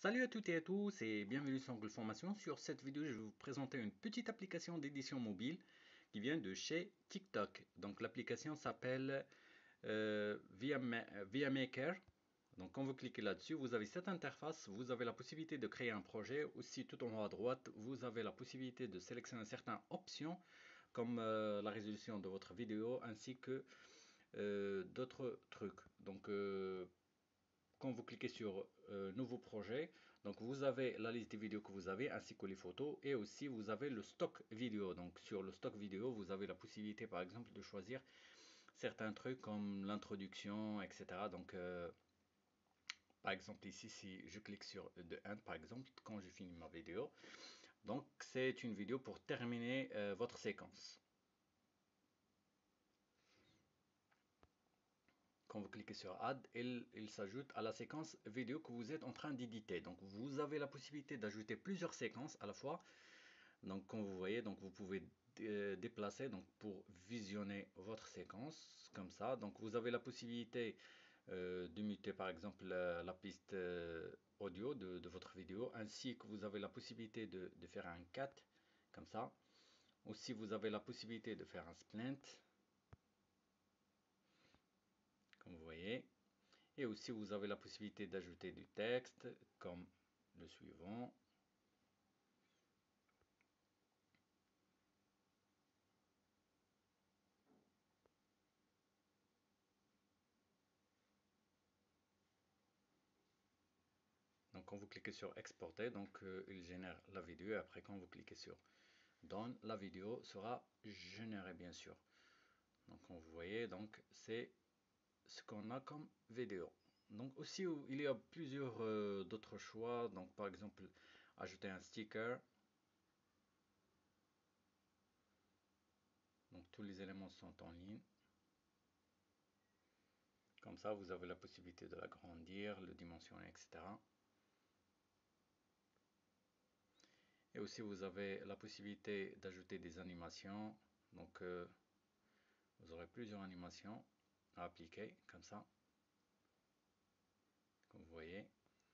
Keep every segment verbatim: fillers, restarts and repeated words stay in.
Salut à toutes et à tous et bienvenue sur Google Formation. Sur cette vidéo, je vais vous présenter une petite application d'édition mobile qui vient de chez TikTok. Donc l'application s'appelle euh, ViaMaker. Donc quand vous cliquez là-dessus, vous avez cette interface, vous avez la possibilité de créer un projet. Aussi tout en haut à droite, vous avez la possibilité de sélectionner certaines options comme euh, la résolution de votre vidéo ainsi que euh, d'autres trucs. Donc euh, quand vous cliquez sur euh, nouveau projet, donc vous avez la liste des vidéos que vous avez ainsi que les photos et aussi vous avez le stock vidéo. Donc sur le stock vidéo, vous avez la possibilité par exemple de choisir certains trucs comme l'introduction, et cetera. Donc euh, par exemple ici, si je clique sur The End par exemple, quand je finis ma vidéo, donc c'est une vidéo pour terminer euh, votre séquence. Quand vous cliquez sur Add, il, il s'ajoute à la séquence vidéo que vous êtes en train d'éditer. Donc vous avez la possibilité d'ajouter plusieurs séquences à la fois. Donc comme vous voyez, donc vous pouvez déplacer donc pour visionner votre séquence comme ça. Donc vous avez la possibilité euh, de muter par exemple la, la piste euh, audio de, de, votre vidéo, ainsi que vous avez la possibilité de, de faire un cut comme ça. Aussi vous avez la possibilité de faire un splint comme vous voyez. Et aussi, vous avez la possibilité d'ajouter du texte, comme le suivant. Donc, quand vous cliquez sur exporter, donc euh, il génère la vidéo. Et après, quand vous cliquez sur done, la vidéo sera générée, bien sûr. Donc, comme vous voyez, donc c'est ce qu'on a comme vidéo. Donc aussi, il y a plusieurs euh, d'autres choix. Donc, par exemple, ajouter un sticker. Donc, tous les éléments sont en ligne. Comme ça, vous avez la possibilité de l'agrandir, le dimensionner, et cetera. Et aussi, vous avez la possibilité d'ajouter des animations. Donc, euh, vous aurez plusieurs animations à appliquer, comme ça. Comme vous voyez.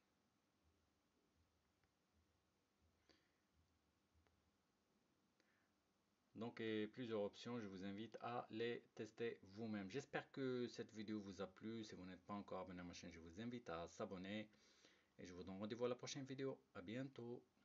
Donc, et plusieurs options, je vous invite à les tester vous-même. J'espère que cette vidéo vous a plu. Si vous n'êtes pas encore abonné à ma chaîne, je vous invite à s'abonner. Et je vous donne rendez-vous à la prochaine vidéo. À bientôt.